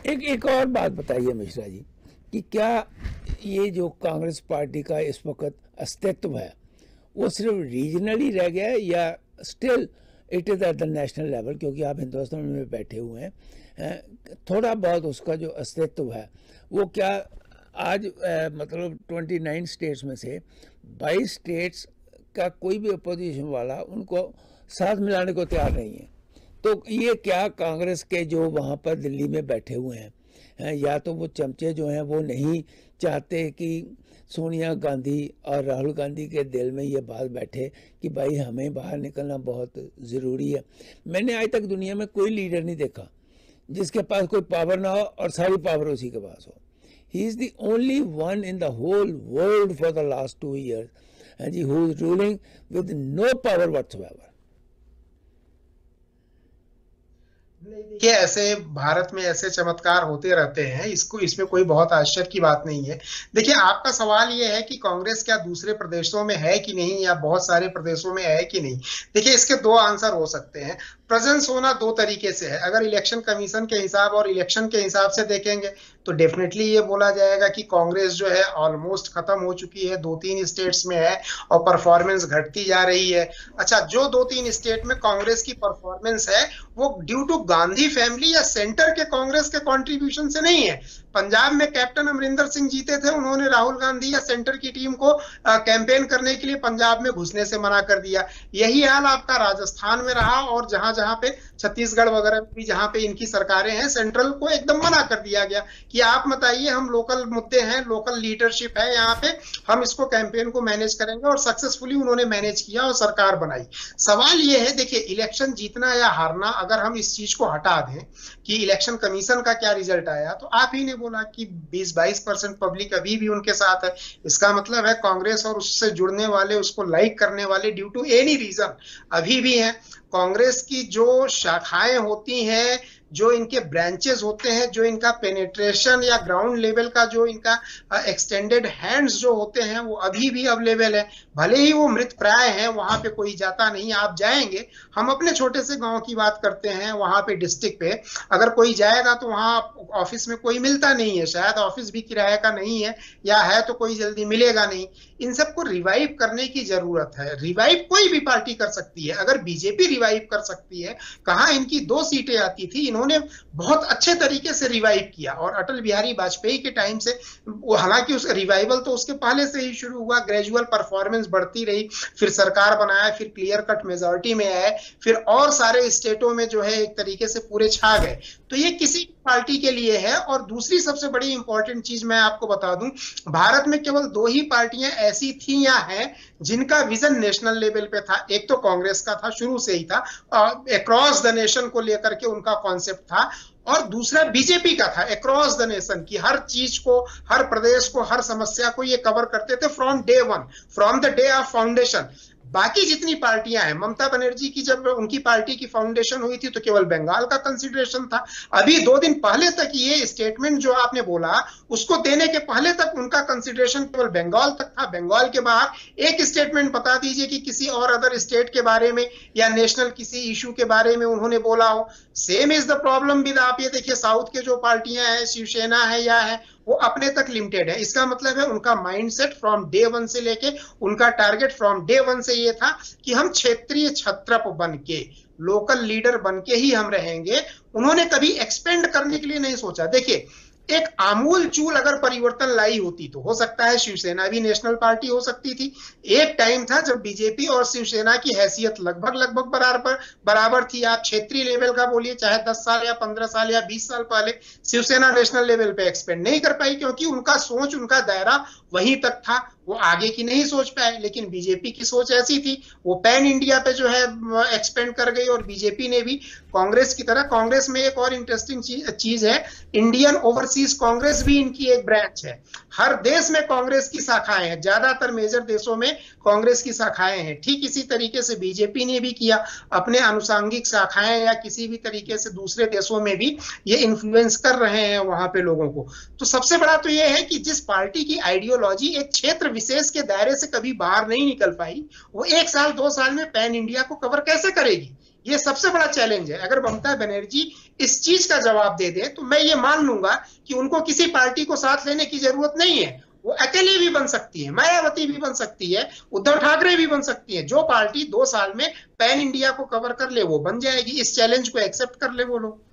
एक और बात बताइए मिश्रा जी कि क्या ये जो कांग्रेस पार्टी का इस वक्त अस्तित्व है वो सिर्फ रीजनली रह गया है या still it is at the national level, क्योंकि आप हिंदुस्तान में बैठे हुए हैं, थोड़ा बहुत उसका जो अस्तित्व है वो क्या आज मतलब 29 स्टेट्स में से 22 स्टेट्स का कोई भी अपोजिशन वाला उनको साथ मिलाने को तैयार नहीं है। तो ये क्या कांग्रेस के जो वहाँ पर दिल्ली में बैठे हुए हैं या तो वो चमचे जो हैं वो नहीं चाहते कि सोनिया गांधी और राहुल गांधी के दिल में ये बात बैठे कि भाई हमें बाहर निकलना बहुत ज़रूरी है। मैंने आज तक दुनिया में कोई लीडर नहीं देखा जिसके पास कोई पावर ना हो और सारी पावर उसी के पास हो। He is the only one in the whole world for the last 2 years जी who is ruling with no power whatsoever. देखिए, ऐसे भारत में ऐसे चमत्कार होते रहते हैं, इसमें कोई बहुत आश्चर्य की बात नहीं है। देखिए, आपका सवाल ये है कि कांग्रेस क्या दूसरे प्रदेशों में है कि नहीं, या बहुत सारे प्रदेशों में है कि नहीं। देखिए, इसके 2 आंसर हो सकते हैं। प्रेजेंस होना 2 तरीके से है। अगर इलेक्शन कमीशन के हिसाब और इलेक्शन के हिसाब से देखेंगे तो डेफिनेटली ये बोला जाएगा कि कांग्रेस जो है ऑलमोस्ट खत्म हो चुकी है, 2-3 स्टेट्स में है और परफॉर्मेंस घटती जा रही है। अच्छा, जो 2-3 स्टेट में कांग्रेस की परफॉर्मेंस है वो ड्यू टू गांधी फैमिली या सेंटर के कांग्रेस के कंट्रीब्यूशन से नहीं है। पंजाब में कैप्टन अमरिंदर सिंह जीते थे, उन्होंने राहुल गांधी या सेंटर की टीम को कैंपेन करने के लिए पंजाब में घुसने से मना कर दिया। यही हाल आपका राजस्थान में रहा और जहां जहां पे छत्तीसगढ़ वगैरह भी जहां पे इनकी सरकारें हैं, सेंट्रल को एकदम मना कर दिया गया कि आप मत आइए, हम लोकल मुद्दे हैं, लोकल लीडरशिप है यहाँ पे, हम इसको कैंपेन को मैनेज करेंगे। और सक्सेसफुली उन्होंने मैनेज किया और सरकार बनाई। सवाल ये है, देखिए, इलेक्शन जीतना या हारना, अगर हम इस चीज को हटा दें कि इलेक्शन कमीशन का क्या रिजल्ट आया, तो आप ही ने बोला कि 20-22% पब्लिक अभी भी उनके साथ है। इसका मतलब है कांग्रेस और उससे जुड़ने वाले, उसको लाइक करने वाले ड्यू टू एनी रीजन अभी भी हैं। कांग्रेस की जो शाखाएं होती हैं, जो इनके ब्रांचेस होते हैं, जो इनका पेनिट्रेशन या ग्राउंड लेवल का जो इनका एक्सटेंडेड हैंड्स जो होते हैं, वो अभी भी अवेलेबल है। भले ही वो मृत प्राय है, वहां पे कोई जाता नहीं। आप जाएंगे, हम अपने छोटे से गांव की बात करते हैं, वहां पे डिस्ट्रिक्ट पे अगर कोई जाएगा तो वहां ऑफिस में कोई मिलता नहीं है, शायद ऑफिस भी किराए का नहीं है, या है तो कोई जल्दी मिलेगा नहीं। इन सबको रिवाइव करने की जरूरत है। रिवाइव कोई भी पार्टी कर सकती है। अगर बीजेपी रिवाइव कर सकती है, कहां इनकी 2 सीटें आती थी, इन्होंने बहुत अच्छे तरीके से रिवाइव किया। और अटल बिहारी वाजपेयी के टाइम से, हालांकि उस रिवाइवल तो उसके पहले से ही शुरू हुआ, ग्रेजुअल परफॉर्मेंस बढ़ती रही, फिर सरकार बनाया, फिर क्लियर कट मेजॉरिटी में आए, फिर और सारे स्टेटों में जो है एक तरीके से पूरे छा गए। तो ये किसी पार्टी के लिए है। और दूसरी सबसे बड़ी इंपॉर्टेंट चीज मैं आपको बता दूं, भारत में केवल 2 ही पार्टियां ऐसी थी या हैं जिनका विजन नेशनल लेवल पे था। एक तो कांग्रेस का था, शुरू से ही था, अक्रॉस द नेशन को लेकर के उनका कॉन्सेप्ट था, और दूसरा बीजेपी का था, अक्रॉस द नेशन की हर चीज को, हर प्रदेश को, हर समस्या को ये कवर करते थे from day 1, from the day of foundation. बाकी जितनी पार्टियां हैं, ममता बनर्जी की जब उनकी पार्टी की फाउंडेशन हुई थी तो केवल बंगाल का कंसिडरेशन था। अभी 2 दिन पहले तक ये स्टेटमेंट जो आपने बोला, उसको देने के पहले तक उनका कंसिडरेशन केवल बंगाल तक था। बंगाल के बाहर एक स्टेटमेंट बता दीजिए कि किसी और अदर स्टेट के बारे में या नेशनल किसी इशू के बारे में उन्होंने बोला हो। Same is the problem with, आप ये देखिए, साउथ के जो पार्टियां हैं, शिवसेना है या है, वो अपने तक लिमिटेड है। इसका मतलब है उनका माइंडसेट फ्रॉम डे 1 से लेके, उनका टारगेट फ्रॉम डे 1 से ये था कि हम क्षेत्रीय छत्रप बन के, लोकल लीडर बन के ही हम रहेंगे। उन्होंने कभी एक्सपेंड करने के लिए नहीं सोचा। देखिए, एक आमूल चूल अगर परिवर्तन लाई होती तो हो सकता है शिवसेना भी नेशनल पार्टी हो सकती थी। एक टाइम था जब बीजेपी और शिवसेना की हैसियत लगभग बराबर थी। आप क्षेत्रीय लेवल का बोलिए, चाहे 10 साल या 15 साल या 20 साल पहले, शिवसेना नेशनल लेवल पे एक्सपेंड नहीं कर पाई क्योंकि उनका सोच, उनका दायरा वहीं तक था, वो आगे की नहीं सोच पाए। लेकिन बीजेपी की सोच ऐसी थी, वो पैन इंडिया पे जो है एक्सपेंड कर गई। और बीजेपी ने भी कांग्रेस की तरह, कांग्रेस में एक और इंटरेस्टिंग चीज है, इंडियन ओवरसीज कांग्रेस भी इनकी एक ब्रांच है। हर देश में कांग्रेस की शाखाएं हैं, ज्यादातर मेजर देशों में कांग्रेस की शाखाएं हैं। ठीक इसी तरीके से बीजेपी ने भी किया, अपने अनुसांगिक शाखाएं या किसी भी तरीके से दूसरे देशों में भी ये इन्फ्लुएंस कर रहे हैं वहां पे लोगों को। तो सबसे बड़ा तो ये है कि जिस पार्टी की आइडियोलॉजी एक क्षेत्र विशेष के दायरे से कभी बाहर नहीं निकल पाई, वो 1 साल 2 साल में पैन इंडिया को कवर कैसे करेगी? ये सबसे बड़ा चैलेंज है। अगर ममता बनर्जी इस चीज का जवाब दे दे तो मैं ये मान लूंगा कि उनको किसी पार्टी को साथ लेने की जरूरत नहीं है, वो अकेले भी बन सकती है, मायावती भी बन सकती है, उद्धव ठाकरे भी बन सकती है। जो पार्टी 2 साल में पैन इंडिया को कवर कर ले वो बन जाएगी। इस चैलेंज को एक्सेप्ट कर ले वो लोग।